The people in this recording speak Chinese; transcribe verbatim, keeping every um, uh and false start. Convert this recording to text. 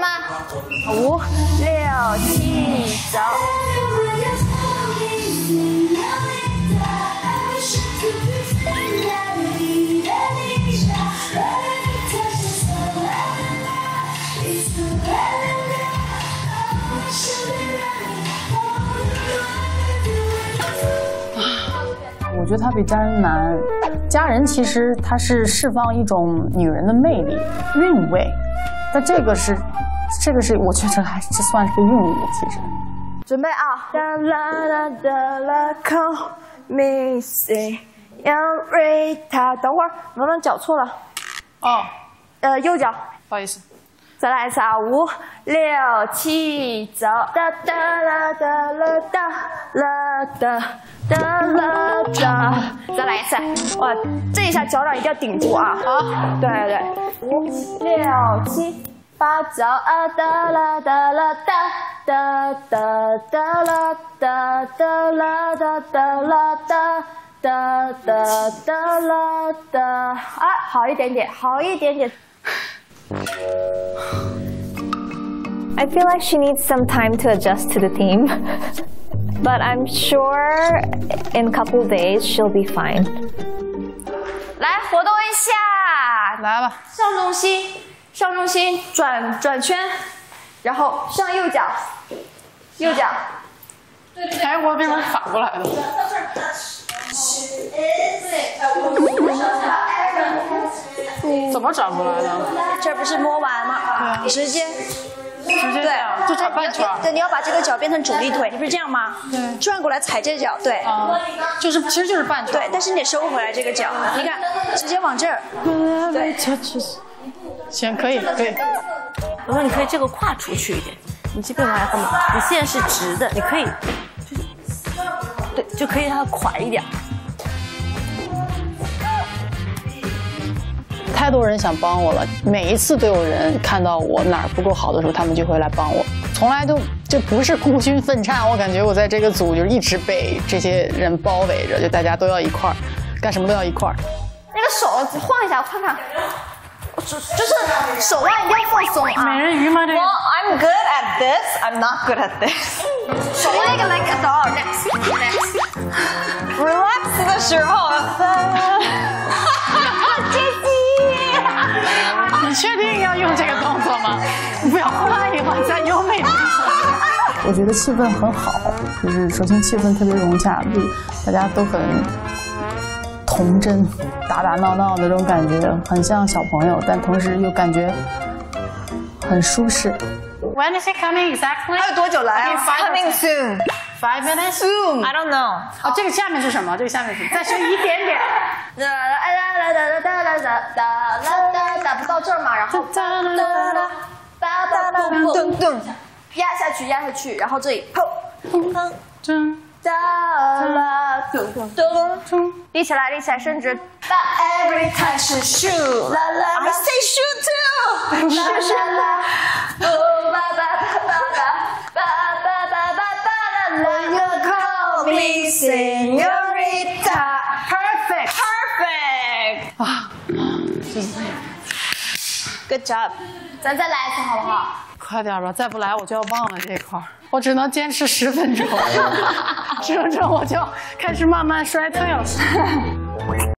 吗？五、六、七，走。 我觉得它比家人难。家人其实它是释放一种女人的魅力、韵味，但这个是，这个是我觉得还这算是个韵舞。其实， 准备啊！哒啦啦哒啦 ，Call me say young Rita。等会儿，文文脚错了。 哦， 呃，右脚。 不好意思。 再来一次啊！五、六、七，走！哒哒啦哒啦哒啦哒哒啦哒。再来一次！哇，这一下脚掌一定要顶住啊！好，对对对，五、六、七、八，走！啊哒啦哒啦哒哒哒哒啦哒哒啦哒哒啦哒哒哒哒啦哒。啊，好一点点，好一点点。 I feel like she needs some time to adjust to the theme, but I'm sure in a couple days she'll be fine. 来，活动一下， 来吧。 上重心，上重心，转转圈，然后上右脚，右脚。 哎，我变成反过来的。怎么转过来的？ 这不是摸完吗？ 对， 直接。 直接这样，就转半圈。 对，你要把这个脚变成主力腿，你不是这样吗？ 对， 转过来踩这脚，对。 啊，就是其实就是半圈。 对，但是你得收回来这个脚，你看，直接往这儿。对， 行，可以，可以。 我说你可以这个跨出去一点，你这边往下干嘛？你现在是直的，你可以，就是对，就可以让它垮一点。 太多人想帮我了，每一次都有人看到我哪儿不够好的时候，他们就会来帮我，从来都就不是孤军奋战。我感觉我在这个组就是一直被这些人包围着，就大家都要一块儿，干什么都要一块儿。 那个手晃一下，我看看，就是手腕一定要放松啊。 美人鱼吗？这个 Well, I'm good at this. I'm not good at this. 手那个 like a dog. Next, next. Relax 的时候。 你确定要用这个动作吗？你不要换一换再优美。我觉得气氛很好，就是首先气氛特别融洽，就大家都很童真，打打闹闹的这种感觉，很像小朋友，但同时又感觉很舒适。When is it coming exactly？ 还有多久来啊 ？Coming soon. Five minutes soon. I don't know. 哦，这个下面是什么？这个下面是再学一点点。 哒哒哒哒哒哒哒哒哒哒，不到这儿嘛，然后哒哒哒哒哒噔噔，压下去，压下去，然后这里砰砰噔哒啦噔噔噔，立起来，立起来，伸直。But every time 是 shoe， 啦啦 I say shoe too. 是是啦，哦吧吧吧吧吧吧吧吧吧啦啦 ，You call me señorita。Perfect, perfect 啊，就是这样。 Good job， 咱再来一次好不好？ 快点吧，再不来我就要忘了这块儿，我只能坚持十分钟，十分钟我就开始慢慢衰退了。